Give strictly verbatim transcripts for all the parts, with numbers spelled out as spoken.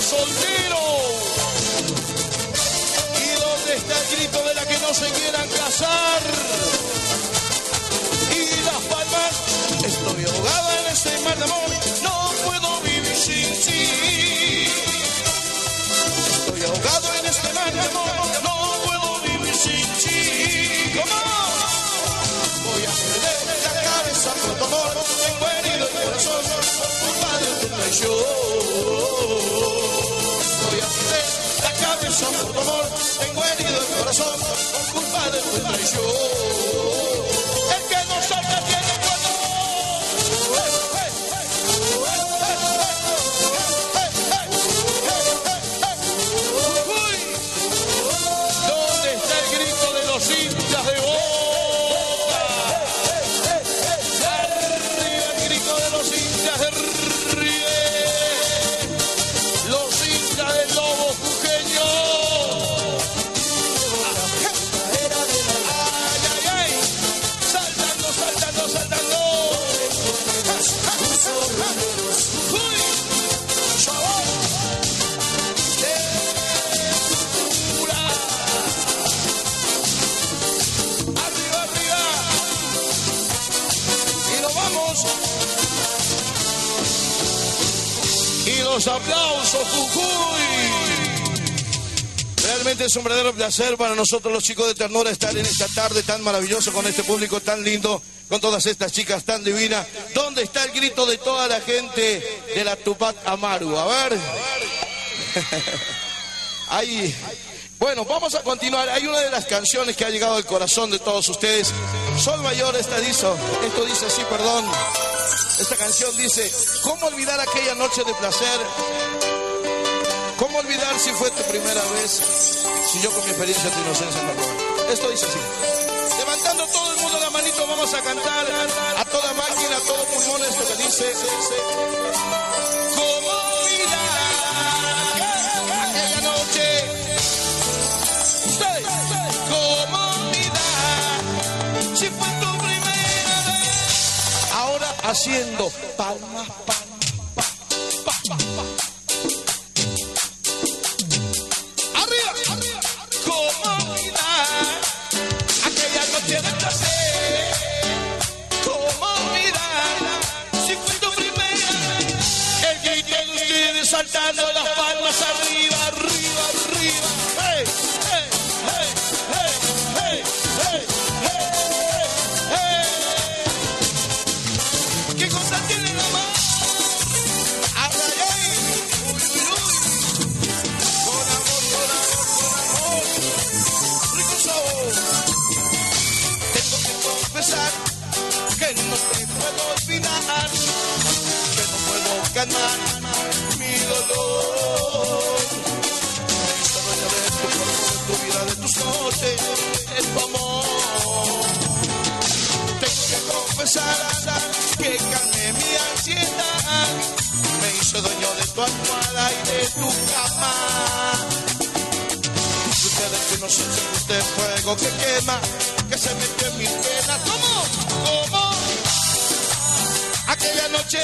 soltero? ¿Y dónde está el grito de la que no se quieran casar? Y Las Palmas, estoy ahogada en este mar de amor, no puedo vivir sin ti. Estoy ahogado en este mar de amor, no puedo vivir sin ti. ¿Cómo? Voy a perder la cabeza por tu amor, tengo herido el corazón por culpa de tu traición. Voy a perder la cabeza por tu amor, tengo herido el corazón por culpa de tu traición. El que no salga tiene cuatro. ¿Dónde está el grito de los hinchas de Boca? Arriba el grito de los hinchas de River, los hinchas del Lobo Jujeño. Ay, ay, ay, saltando, saltando, saltando. Uy, chabón. Arriba, arriba. Y nos vamos. Y los aplausos, Jujuy. Realmente es un verdadero placer para nosotros los chicos de Ternura estar en esta tarde tan maravillosa con este público tan lindo, con todas estas chicas tan divinas. ¿Dónde está el grito de toda la gente de la Tupac Amaru? A ver. Ahí. Bueno, vamos a continuar. Hay una de las canciones que ha llegado al corazón de todos ustedes. Sol Mayor, esta dice, esto dice así, perdón. Esta canción dice, ¿cómo olvidar aquella noche de placer? ¿Cómo olvidar si fue tu primera vez? Si yo con mi experiencia, tu inocencia me robé. Esto dice así. Levantando todo el mundo la manito, vamos a cantar a toda máquina, a todo pulmón, esto que dice. ¿Cómo olvidar aquella noche? ¿Cómo olvidar si fue tu primera vez? Ahora haciendo palmas, palmas, palmas, palmas, palmas. Arriba, arriba. ¿Cómo olvidar aquella noche de placer? ¿Cómo olvidar si fue tu primera vez? El grito de ustedes saltando las palmas arriba, arriba, arriba. ¡Hey! ¡Hey! ¡Hey! ¡Hey! ¡Hey! ¡Hey! ¡Hey! ¡Hey! ¿Qué cosa tiene la mano? ¡Ay, ay, ay! ¡Uy, uy, uy! Con amor, con amor, con amor. Rico sabor. Tengo que confesar que no te puedo olvidar, que no puedo calmar mi dolor. Esta dueña de tu cuerpo, de tu vida, de tus noches, de tu amor. Tengo que confesar que calmé mi ansiedad, me hice dueño de tu almohada y de tu cama. Ustedes que no sienten usted fuego que quema, que se metió en mis venas. ¿Cómo? ¿Cómo? Aquella noche,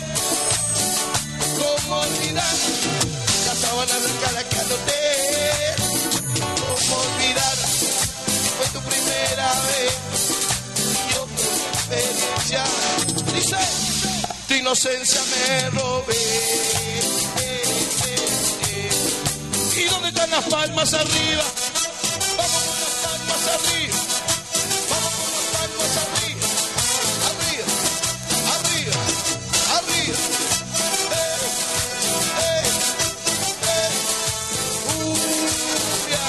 ¿cómo olvidar la sábana blanca la que anoté? ¿Cómo olvidar si fue tu primera vez? Yo por mi experiencia, dice, tu inocencia me robé. ¿Y dónde están las palmas arriba? Vamos con las palmas arriba. Vamos con las palmas arriba. Arriba, arriba, arriba. Eh, eh, eh. Cumbia.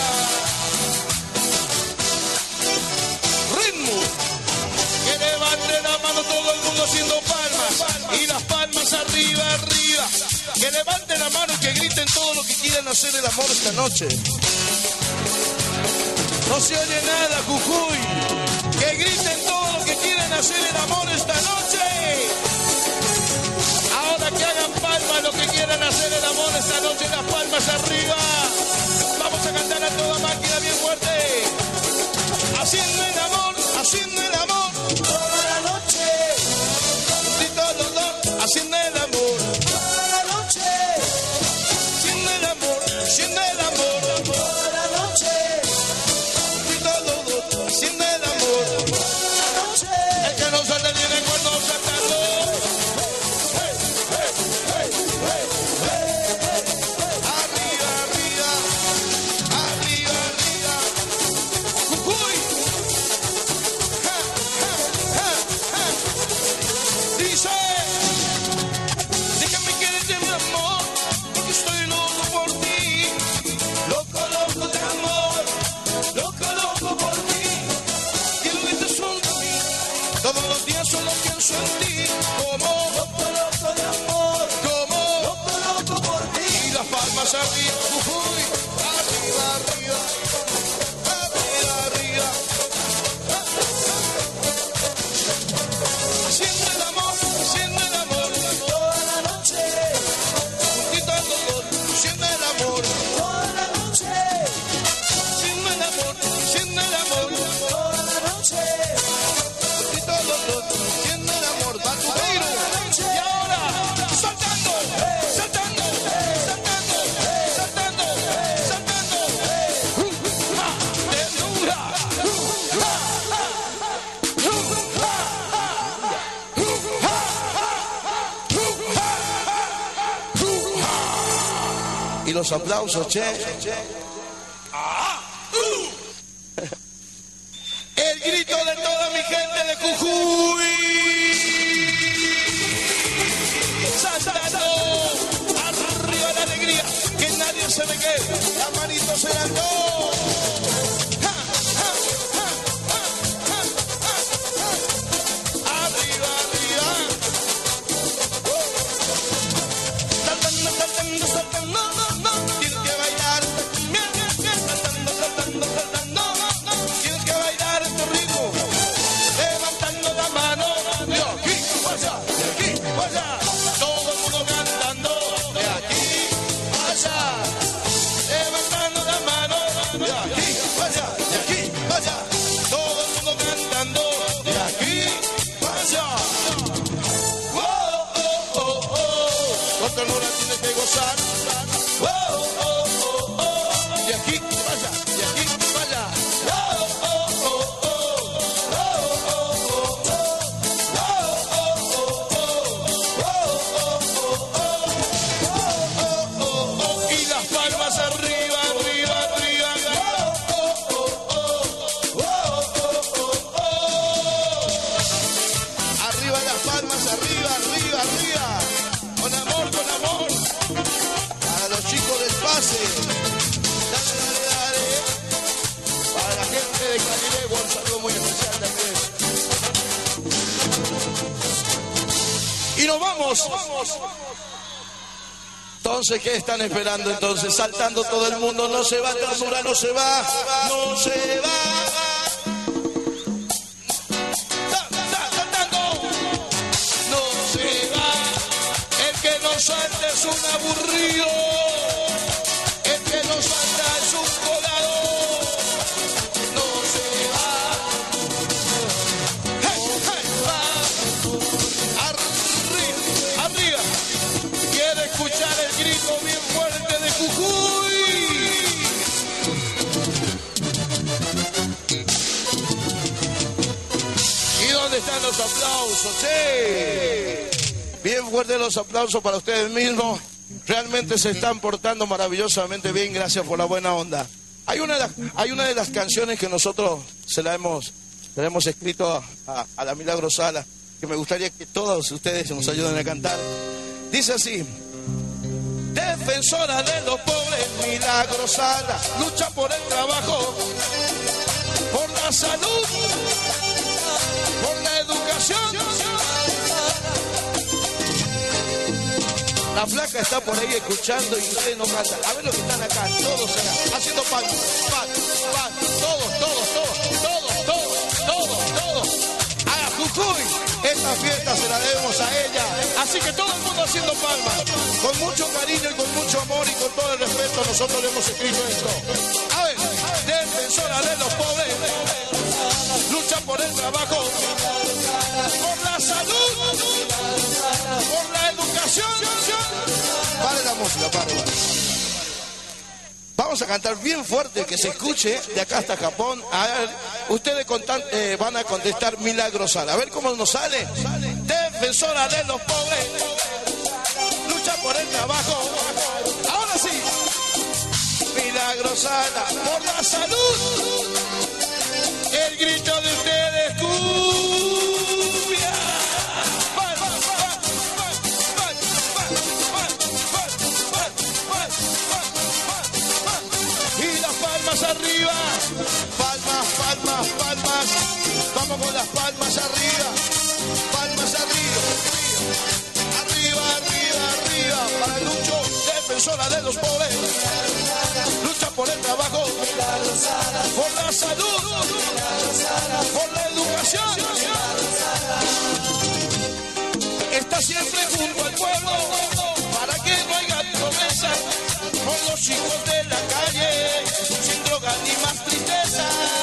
Ritmo. Que levante la mano todo el mundo haciendo palmas. Y las palmas arriba, arriba. Que levanten la mano y que griten todo lo que quieran hacer el amor esta noche. No se oye nada, Jujuy. Que griten todo lo que quieren hacer el amor esta noche. Ahora que hagan palmas lo que quieran hacer el amor esta noche, las palmas arriba. Vamos a cantar a toda máquina bien fuerte. Haciendo el amor, haciendo el amor. Toda la noche. Y todos los dos haciendo el amor. Toda la noche. Haciendo días solo pienso en ti, como loco, loco de amor, como loco, loco por ti. Y las palmas arriba, uy, arriba, arriba, arriba, arriba. Haciendo el amor, haciendo el amor, toda la noche. Juntito al dolor, haciendo el amor, toda la noche. Haciendo el amor, haciendo el amor, toda la noche. Juntito al dolor, haciendo el amor, batuteiro. Y ahora, saltando, saltando, saltando, saltando, saltando. ¡Ja! ¡Ternura! Y los aplausos, che. Ah, uh. El grito de toda mi gente de Jujuy. Saltando. Arriba la alegría. Que nadie se me quede. Las manitos en alto. Ja, ja, ja, ja, ja, ja, ja. Arriba, arriba. Uh. Saltando, saltando, saltando. Tienes que bailar, bien, bien, bien, saltando, saltando, saltando, tienes que bailar este ritmo, levantando la mano, de aquí para allá, de aquí para allá, todo el mundo cantando, de aquí para allá, levantando la mano, de aquí para allá, de aquí para allá, todo el mundo cantando, de aquí para allá. Oh, oh, oh, oh, con ternura tienes que gozar. Oh, oh, oh, oh, de aquí para allá, de aquí para allá. Oh, oh, oh, oh, oh, oh, oh, oh, oh, oh, y las palmas arriba, arriba, arriba. Oh, oh, oh, oh, oh, oh. Arriba las palmas, arriba, arriba, arriba. Con amor, con amor. Para los chicos del pase, dale, dale, dale. Para la gente de Calirego, un saludo muy especial también. Y nos vamos. Entonces, ¿qué están esperando? Entonces, saltando todo el mundo, no se va, ternura, no se va, no se va. Salta es un aburrido, el que no salta es un colado, no se va, hey, hey, va, arriba, arriba, quiere escuchar el grito bien fuerte de Jujuy. ¿Y dónde están los aplausos, che? Bien fuertes los aplausos para ustedes mismos. Realmente se están portando maravillosamente bien. Gracias por la buena onda. Hay una de las, hay una de las canciones que nosotros se la hemos, se la hemos escrito a, a, a la Milagro Sala, que me gustaría que todos ustedes nos ayuden a cantar. Dice así: defensora de los pobres, Milagro Sala, lucha por el trabajo, por la salud, por la educación. La flaca está por ahí escuchando y ustedes no cantan. A ver los que están acá, todos acá, haciendo palmas, palmas, palmas, todos, todos, todos, todos, todos, todos, todos. A Jujuy, esta fiesta se la debemos a ella. Así que todo el mundo haciendo palmas. Con mucho cariño y con mucho amor y con todo el respeto nosotros le hemos escrito esto. A ver, defensora de los pobres, lucha por el trabajo, por la salud, por la educación. Pare la música, pare. Vamos a cantar bien fuerte, que se escuche de acá hasta Japón. A ver, ustedes contan, eh, van a contestar Milagro Sala. A ver cómo nos sale. Defensora de los pobres, lucha por el trabajo. Ahora sí. Milagro Sala, por la salud. El grito de ustedes, cumbia. Arriba, palmas, palmas, palmas, vamos con las palmas arriba, defensora de los pobres, lucha por el trabajo, por la salud, por la educación. Está siempre junto al pueblo para que no haya pobreza, con los chicos de la calle, sin droga ni más tristeza,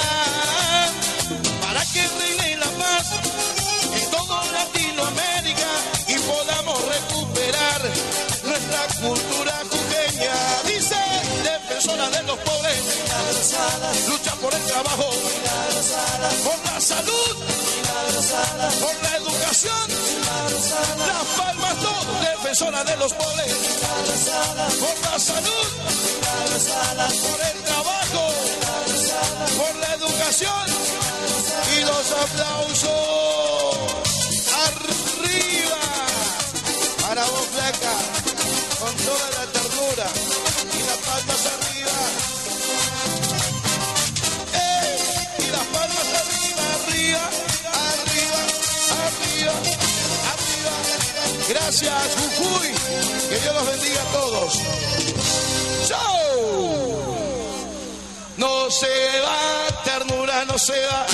para que reine la paz en toda Latinoamérica y podamos recuperar nuestra cultura jujeña. Dice, defensora de los pobres, lucha por el trabajo, por la salud, por la educación. Las Palmas todo, defensora de los pobres, por la salud, por el trabajo, por la educación. Y los aplausos arriba para vos, flaca, con toda la ternura y las palmas arriba. ¡Ey! Y las palmas arriba, arriba, arriba, arriba, arriba. Gracias, Jujuy. Que Dios los bendiga a todos. ¡Chao! No se va, ternura no se va.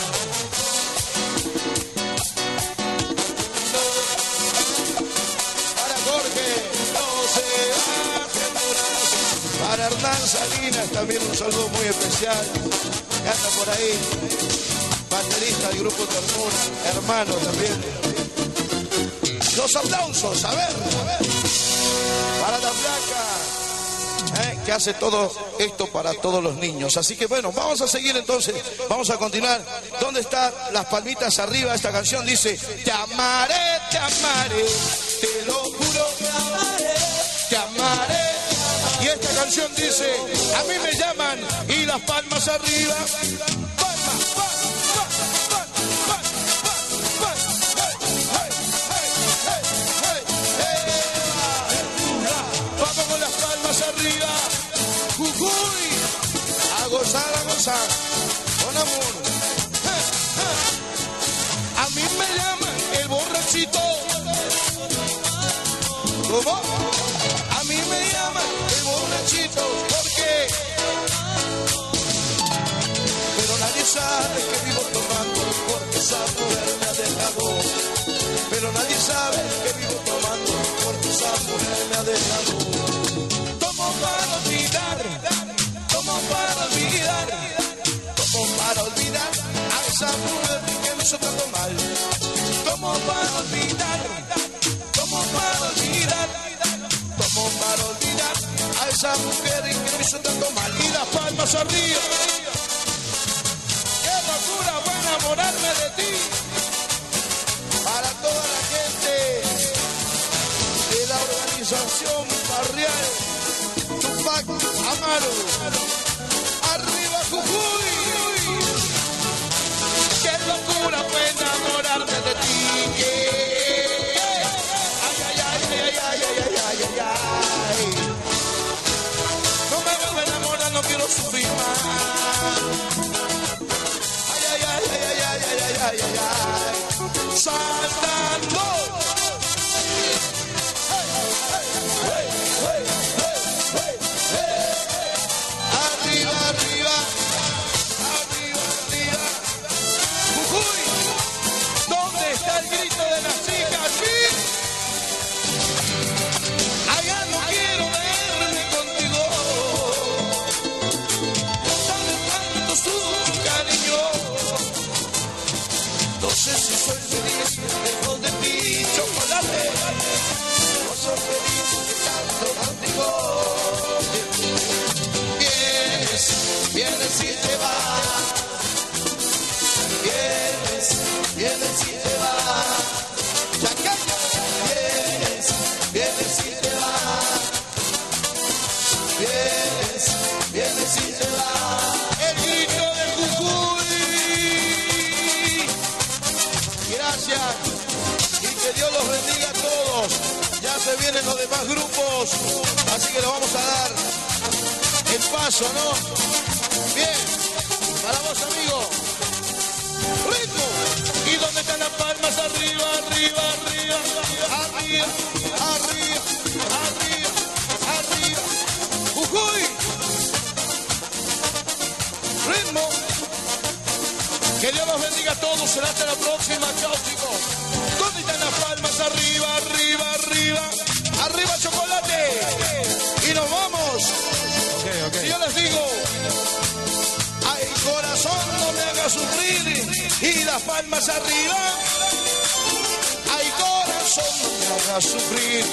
No. Para Jorge, no se va, ternura no se va. Para Hernán Salinas también un saludo muy especial. Que anda por ahí. Baterista del grupo Ternura, hermano también. Los aplausos, a ver, a ver. Para la flaca. ¿Eh? Que hace todo esto para todos los niños. Así que bueno, vamos a seguir entonces, vamos a continuar. ¿Dónde están las palmitas arriba? Esta canción dice: te amaré, te amaré, te lo juro, te amaré, te amaré. Y esta canción dice: a mí me llaman y las palmas arriba. Palmas, palmas, palmas, palmas, palmas, vamos con las palmas arriba. Jujuy, a gozar, a gozar, con amor. Eh, eh. A mí me llaman el borrachito. ¿Cómo? A mí me llaman el borrachito. ¿Por qué? Pero nadie sabe que vivo tomando, porque esa mujer me ha dejado. Pero nadie sabe que vivo tomando, porque esa mujer me ha dejado. Tomo para olvidar, tomo para olvidar, tomo para olvidar a esa mujer que me hizo tanto mal. Tomo para olvidar, tomo para olvidar, tomo para olvidar a esa mujer que me hizo tanto mal. Y las palmas arriba. Qué locura fue enamorarme de ti. Para toda la gente de la organización barrial Tupac Amaru, arriba Jujuy. Qué locura fue enamorarme de ti. Ay, ay, ay, ay, ay, ay, ay, ay, ay, ay. No me vuelvo a enamorar, no quiero sufrir más. Ay, ay, ay, ay, ay, ay, ay, ay, ay, ay. Saltando. Arriba, arriba, arriba, arriba. Jujuy, ¿dónde está el grito de las chicas? ¿Sí? Allá no quiero verme contigo. Dame tanto su cariño. No sé si soy feliz lejos de ti, chocolate. No soy feliz estando contigo. Vienes, vienes y te vas. Vienes, vienes y te vas. Chacayo. Vienes, vienes y te vas. Vienes, vienes y te vas. El grito de Jujuy. Gracias. Y que Dios los bendiga a todos. Ya se vienen los demás grupos. Así que los vamos a dar el paso, ¿no? Bien. Para vos, amigo. Rico. ¿Y dónde están las palmas? Arriba, arriba, arriba, arriba, arriba, arriba, arriba, arriba. bendiga a todos. Será hasta la próxima. Chao, chicos. ¿Dónde están las palmas? Arriba, arriba, arriba. Arriba, chocolate. Y nos vamos. Okay, okay. Y yo les digo, ay, corazón, no me hagas sufrir. Y las palmas arriba. Ay, corazón, no me hagas sufrir.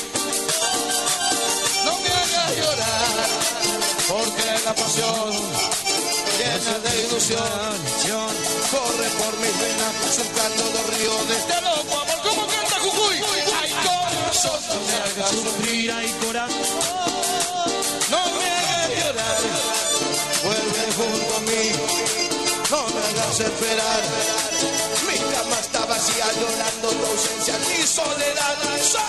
No me hagas llorar. Porque la pasión llena de ilusión corre por mis venas, surcando los ríos de este loco amor. ¿Cómo canta Jujuy? Ay, corazón, no me hagas sufrir. Ay, corazón, no me hagas llorar. Vuelve junto a mí, no me hagas esperar. Mi cama está vacía, llorando tu ausencia, mi soledad.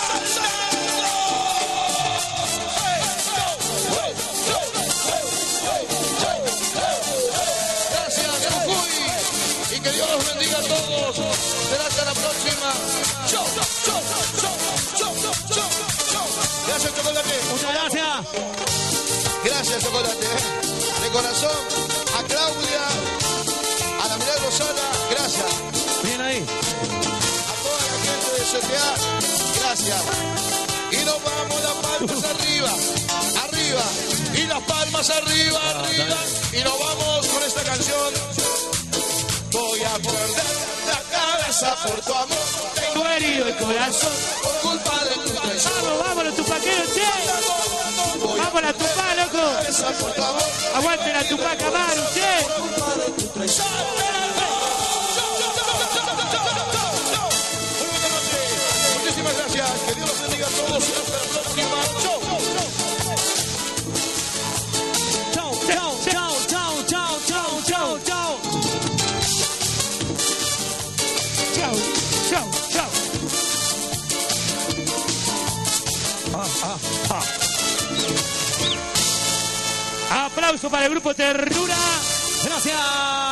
Gracias, Jujuy, y que Dios los bendiga a todos. Será hasta la próxima. Chau, chau, chau, chau, chau, chau. Gracias, chocolate. muchas gracias. Gracias, chocolate. De corazón, a Claudia, a la Milagro Sala, gracias. Bien ahí. A toda la gente de C T A, gracias. Y nos vamos, las palmas arriba, arriba. Y las palmas arriba, arriba. Y nos vamos con esta canción. Voy a perder la cabeza por tu amor. Tengo herido el corazón. Por culpa de tu traición. Vamos, vámonos, tupaquero, che. Voy a Vamos a la tupá, loco. perder la cabeza por tu amor. Aguante la tupá, Camaro, che. Por culpa de tu traición. Muy buenas noches. Muchísimas gracias. Que Dios los bendiga a todos. Y hasta la próxima. Chau. Chau, chau, chau, chau, chau, chau, chau, chau. Chau, chau, chau. Ah, ah, ah. Aplauso para el grupo Ternura. Gracias.